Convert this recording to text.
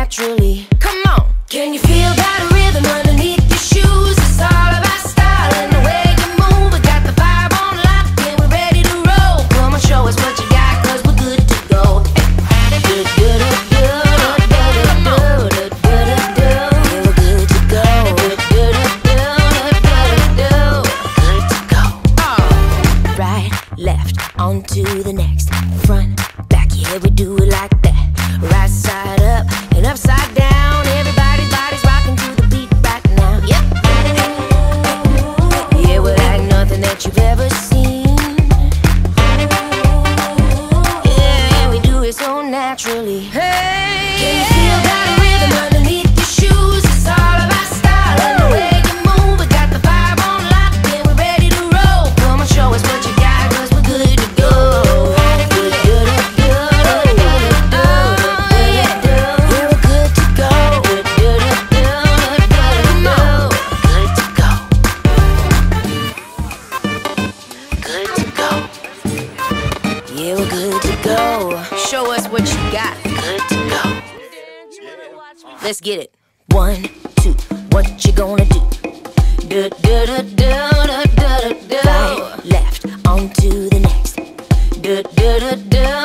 naturally. Come on, can you feel that rhythm underneath your shoes? It's all about style and the way you move. We got the vibe on lock and we're ready to roll. Come on, show us what you got, 'cause we're good to go. Good, good, good, good, good, good, good, good. We're good to go. Good, good, good, good, good, good to go. Right, left, on to the next. Front, back, yeah, we do it like that. Right side up and upside down. Everybody's body's rocking to the beat right now. Yep. Yeah, we're like nothing that you've ever seen. Yeah, we do it so naturally. Hey, can you feel that rhythm underneath your shoes? It's all about style and the way you move. We got the vibe on lock and we're ready to roll. Come on, show us what you got, 'cause we're good to go. Good, good, good, good, good. Yeah, we're good to go. Show us what you got. Good to go. Let's get it. 1, 2, what you gonna do? Do, do, do, do, do, do, do. Right, left, on to the next. Do, do, do, do.